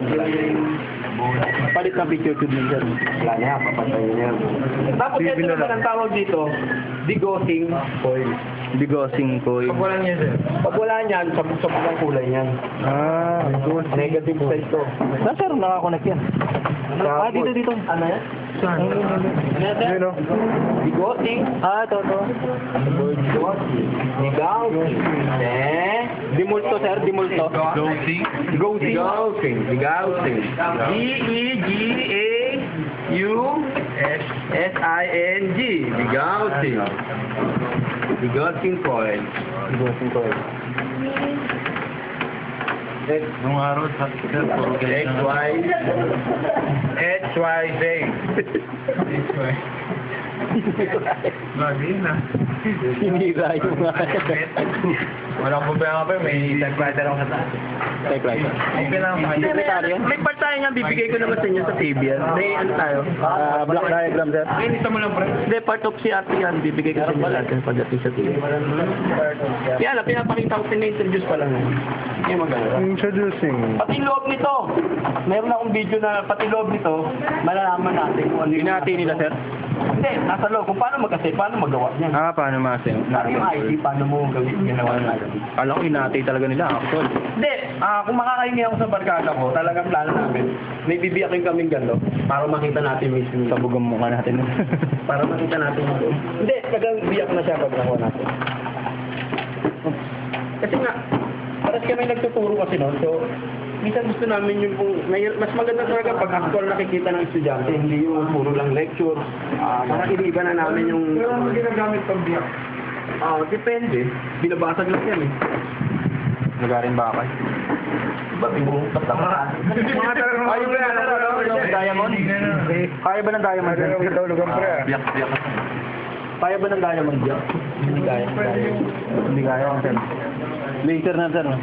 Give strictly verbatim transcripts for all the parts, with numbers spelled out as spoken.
Palit ng picture tube niya dyan. Wala niya, papatayin niya. Tapos ito naman ang tawag dito, degaussing coil. Degaussing coil. Pag wala niya, sir. Pag wala niyan, sabog-sabog ang kulay niyan. Ah, Negative side to. saan sir nakakonect yan? Ah, dito, dito. Ano yan? Saan? Ano? Degaussing. Ah, ito, ito. Degaussing. Degaussing. Eh? Dimulto, sir, dimulto. Degaussing. Degaussing. Degaussing. D E G A U S I N G. Degaussing. Degaussing coil. Degaussing coil. X, Nung araw sa hospital, puro X, Y, H, Y, Z. X, Y. Lagi na. Sinira yung mga... Walang problema pa, may typewriter ako sa taas. Typewriter. Okay lang, makikita. Secretary yan? May part tayo nga, bibigay ko naman sa inyo sa T V yan. May ano tayo? Ah, block diagram, sir. Inita mo lang, pre. Hindi, part of C R T yan. Bibigay ko sa inyo natin pagdating sa T V. Kaya lang, pinapakita ko pina-introduce pa lang. Hindi maganda. Introducing. Pati loob nito. Meron akong video na pati loob nito, malalaman natin kung ano yung... Pinati nila, sir? Hindi, nasa loob. Kung paano magkasi, paano magawa niyan. Ah, paano masin? Paano yung I T, paano mo gawin, ginawa natin. Kala ko inati talaga nila, actual. Hindi, ah kung makakahingi ako sa barkada ko, talagang plano namin, may bibiyakin kaming gano'n para makita natin mismo. Sabog ang mukha natin. Para makita natin yung doon. Hindi, talagang biyak na siya pag nakuha natin. Kasi nga, parang kami nagtuturo kasi noon, so minsan gusto namin yung kung, may, mas maganda talaga pag actual nakikita ng estudyante, hindi yung puro lang lecture. Ah, para iniiba na namin yung... Pero ano ginagamit pang biyak? Ah, depende. Binabasag lang yan eh. Nagarin bakal. Diba, bibong tatama. Mga talagang... Ayaw ba ng diamond? Kaya ba ng diamond? Biyak, biyak. Kaya ba ng diamond dyan? Hindi kaya. Hindi kaya, sir. Laser na, sir.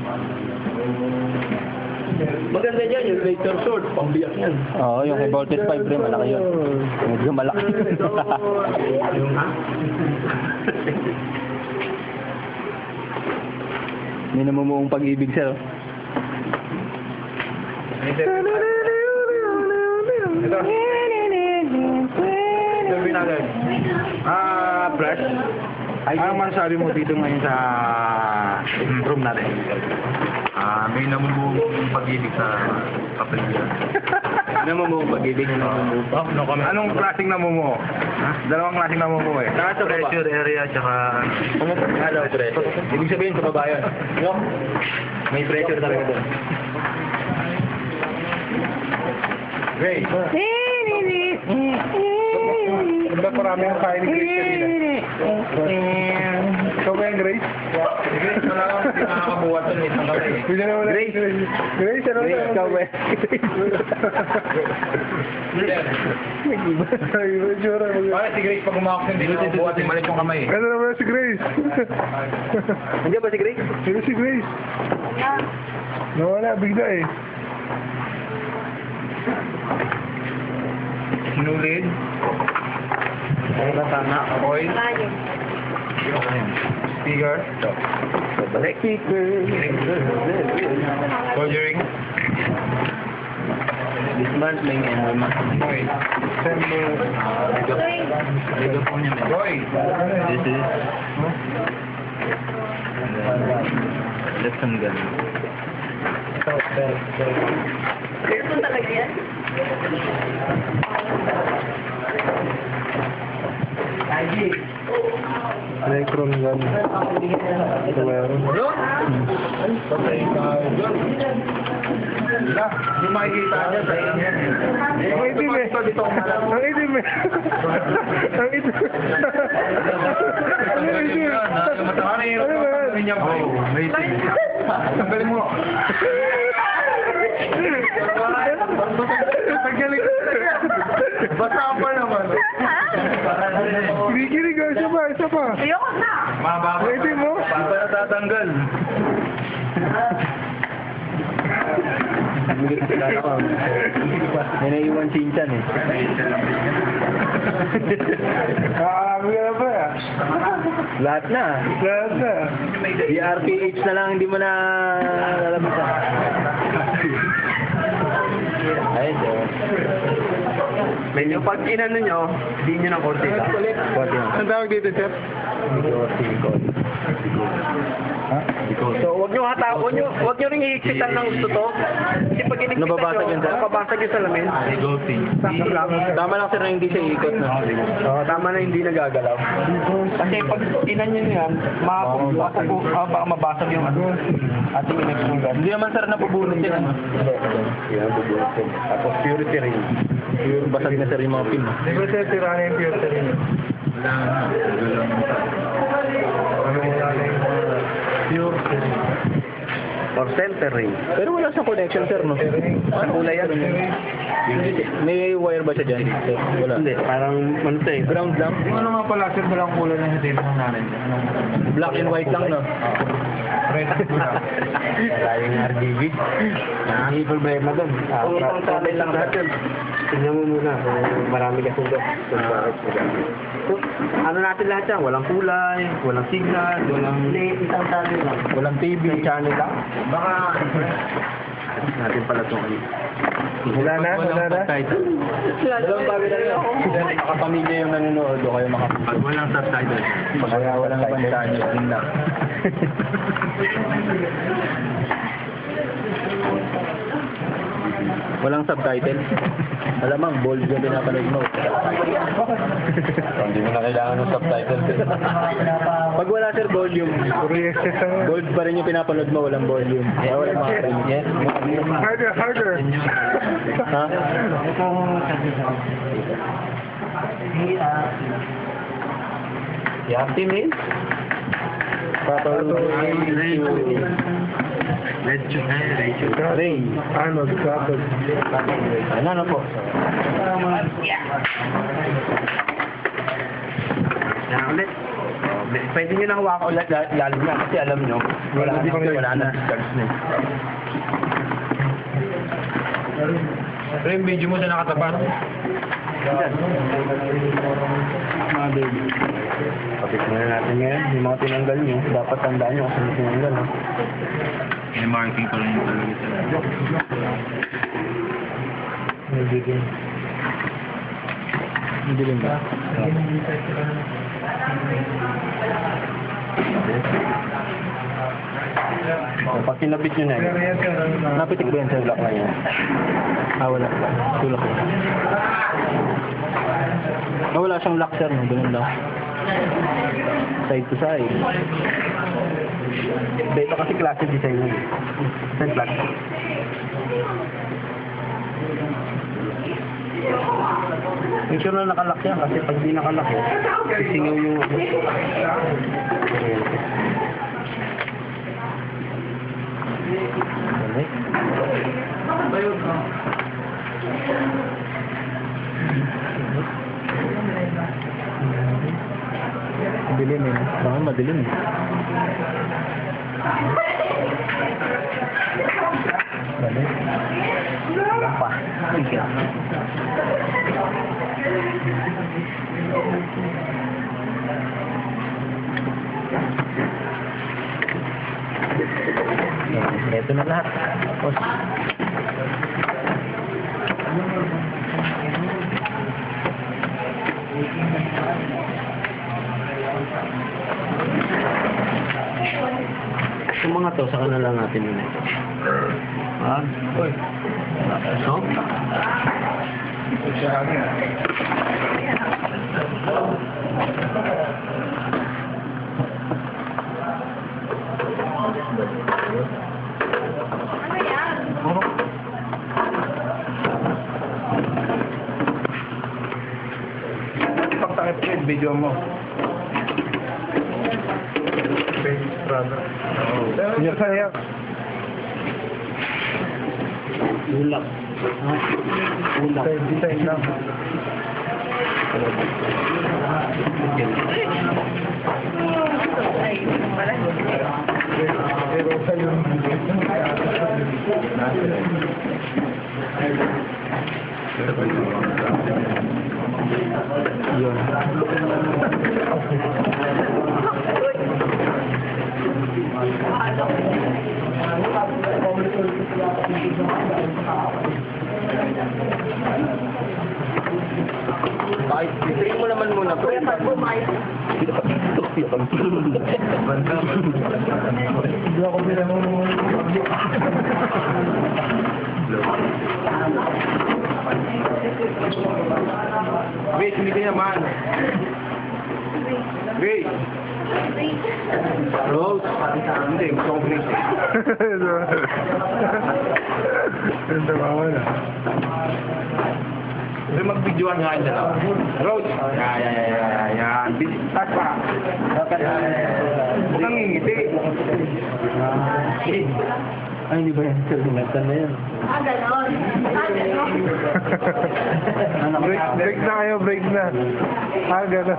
Maganda dyan, yung laser sword, pambiyak yan. Oo, yung kay Voltage five rin, malaki yun. Medyo malaki. Yung ha? May namumuong pag-ibig, sir. Ito. Ito binagay. Ah, brush. Ano man sabi mo dito ngayon sa room natin? Ah, may namumuong pag-ibig sa kapaligiran. Namumuong pag-ibig. Namumuong. Oh, no comment. Anong klaseng namumuo? Ha? Dalawang klaseng namumuo eh. Nasa baba. Pressure area tsaka... Ano, pressure? Ibig sabihin sa baba yun. No? May pressure talaga doon. Grace. Ano ba parami ang kain ni Grace kanina? Ikaw ba yung Grace? Grace, wala kang nakakabuhat doon. Isang kamay. Grace. Grace, ano Grace, ikaw ba? Bakit si Grace pag umakot hindi nakabuhat yung malit yung kamay? Ano naman si Grace? Nandiyan ba si Grace? Sino si Grace? Nawala, bigla eh. Sinulid. Ay, ba sana? Oil. Speaker. Balik. Speaker. Soldering. Dismantling and remodeling. Oil. Liga po niya, man. Oil. This is... Lesson gun. Ito talaga yan? Electron gun. Ito meron. Patay tayo dyan. Wala. Yung makikita niya sa inyo. Ang itim eh. Ang itim eh. Ang itim. Ang itim. Yung matakarin yung Ano ba yan? patanggalin niya. Oh, may itim. Tanggalin mo. Paggaling. Basta pa naman. Kinikilig ka. Isa pa, isa pa. Ayoko na! Mababa. Ang itim mo. Di pa natatanggal. May naiwan sinchan eh. Kakalabi ka na ba? Lahat na. Lahat na. D R P H na lang hindi mo na lalabasan. Medyo pag inano nyo, di nyo ng konti lang. Konti lang. Ang tawag dito, sir? So, wag nyo hata, wag nyo, wag nyo rin hihigpitan ng gusto to. Kasi pag inigpitan Nababasag nyo, yun, sir? nababasag yung salamin. Sakto lang. Tama lang sir na hindi siya ikot na. Oo, tama na hindi nagagalaw. Kasi pag tinan nyo yan, makapupo, ah, baka mabasag yung ano, ating inagsugat. Hindi naman sir napubunot yan. Ano? Yan, bubulot yun. Tapos purity ring. Basag na sir yung mga pin. No? Di ba, sir, tira na yung filter niyo? Wala na. Wala na. Ano mo na yung pure Or center ring. Pero wala siyang connection sir no? Ang kulay yan. May wire ba siya dyan? Sir? Wala. Hindi, parang ano to eh. Ground lang? Yung ano nga pala, sir, walang kulay na sa tinang namin. Black and white lang no? Red and black. Tayong R G B. Hindi problema doon. Ah, Kung isang sabay lang lahat yun. Tingnan mo muna kung marami kasi doon. Kung bakit magamit. So, ano natin lahat yan? Walang kulay, walang signal, walang... Isang channel lang. Walang T V. Isang channel lang. Baka, Natin pala itong ano. Wala na, wala na. Dalawang bagay na rin. Sir, makapamilya yung nanonood o kayo makapamilya. pag walang subtitle. Kaya walang bansa niyo. Yun lang. Walang subtitle. Alamang, bold yung pinapanood mo. Hindi mo na kailangan ng subtitle. Pag wala sir volume, Puro yung access ang... bold pa rin yung pinapanood mo, walang volume. Kaya walang makakarinig. Harder, harder. Ha? Yati means? Papalo. Medyo, eh, medyo. Ray. Ano, kapag. Ano na po? Yan ulit. Pwede nyo na hawakan ulit la- lalo na kasi alam nyo, wala na wala na discharge na. eh. Pero yung video mo sa nakatapat. Yan. Kapit na natin ngayon, yung mga tinanggal nyo, dapat tandaan nyo kasi tinanggal. Ha? May marking pa rin yung talaga sila. Hindi rin ba? So, pag kinabit nyo na yun, Napitik ba yan sir? tulak na yan. Ah, wala. Tulak lang. Ah, wala siyang lock sir, no? Ganun lang. Side to side. Dito kasi klase design yun. Design klase. Make sure na nakalock yan kasi pag di nakalock eh, sisingaw yung ano. Madilim eh. Baka madilim eh. Balik. Wala pa. Ito na lahat. Tapos, Yung mga to, saka na lang natin yun eh. Ha? Uy. So? Pagtakip ko yung video mo. Senior saya. Ulak. Ha? Ulak. Design, design lang. Pero sa yung... yun. Bakit? Tingin mo naman muna. Kuya, pag bumayos. Hindi ako sila mo. Wait, hindi ka naman. Wait. Rose. Hindi, gusto kong finish. Ang tawa na. Pero mag-videoan nga yun dalawa. Rose. Yan, yan, yan, yan, yan. Tas pa. Huwag kang ngingiti. Ay, hindi ba yan? Sirgumatan na yan. Ah, ganon. Ah, ganon. break, break na kayo, break na. Ah, gano'n.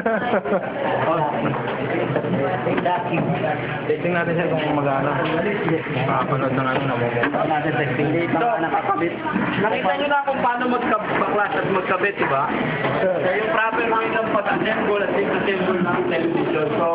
Testing natin sir kung mag-ano. Makapanood ng ano, namumukha. Natin texting date na nakakabit. Nakita nyo na kung paano magkabaklas at magkabit, di ba? So, yung proper way ng pag-assemble at disassemble ng television. So,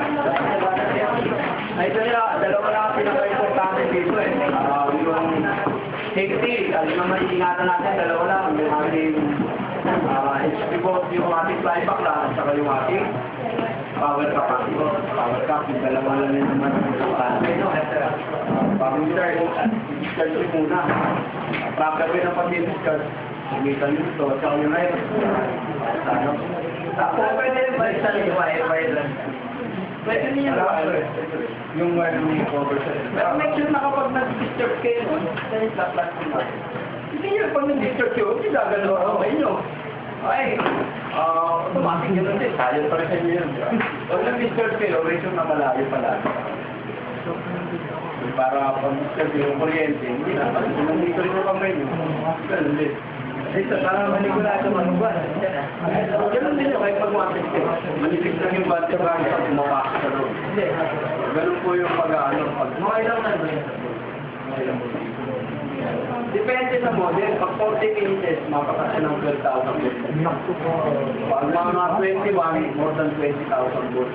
ay, ito nila, dalawa lang ang pinaka-importante dito eh. Uh, yung safety, alam naman ingatan natin, dalawa lang. Yung ating uh, H P board, yung ating flyback lang, at saka yung ating power cap. Power cap, yung dalawa lang yun naman. Bago yung start, discharge nyo muna. Proper way ng pag-discharge. Sumitan nyo ito, at saka yung air. Ano? Tapos, pwede rin ba isa yung wire lang? Pwede niya wire. Yung wire ng cover sa ito. Pero make sure na kapag nag-discharge kayo, dahil sa plastic na. Hindi nyo, pag nag-discharge kayo, hindi gagalaw ang kamay nyo. Ay, ah, automatic yun din. Sayang pa rin sa inyo yun. Pag nag-discharge kayo, make sure na malayo pala. Para pag discharge yung kuryente, hindi na. Pag nandito rin yung kamay nyo, ganun din. Ito, parang manipulado manuban. Ganun din yun, kahit pag-matik kayo. Manipis lang yung bati ba niya pag mapasok sa loob. Ganun po yung pag-ano. Pag mga ilang na rin. Depende sa model. Pag forty inches, mapakasya ng twelve thousand volts. Pag mga twenty-one, more than twenty thousand volts.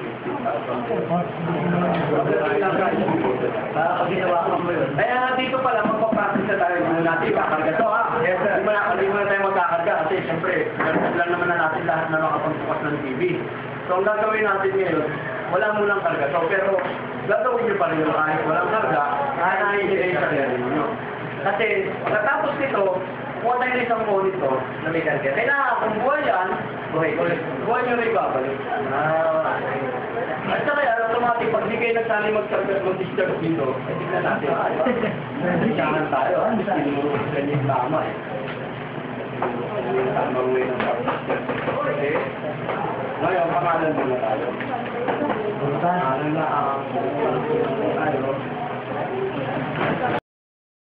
Para pag ginawa ka mo yun. Kaya dito pala, magpapractice na tayo. Muna natin kakarga to ha. Hindi mo na, hindi mo na tayo magkakarga kasi siyempre, lang naman na natin lahat na makapagbukas ng T V. So ang gagawin natin ngayon, wala munang karga to. Pero gagawin nyo pa rin yung kahit walang karga, kahit na-i-delay sa rin nyo. Kasi pagkatapos nito, kuha tayo ng isang monitor na may karga. Kaya kung buhay yan, buhay, buhay nyo rin babalik. Ah, at saka yan, automatic, pag di kayo nagsali mag-charge mag-discharge dito, ay tignan natin. Nandiyangan tayo, ah. Hindi mo rin yung tama eh. Tamang way ng pag-discharge. Okay? Ngayon, pangalan muna tayo. Pangalan na ang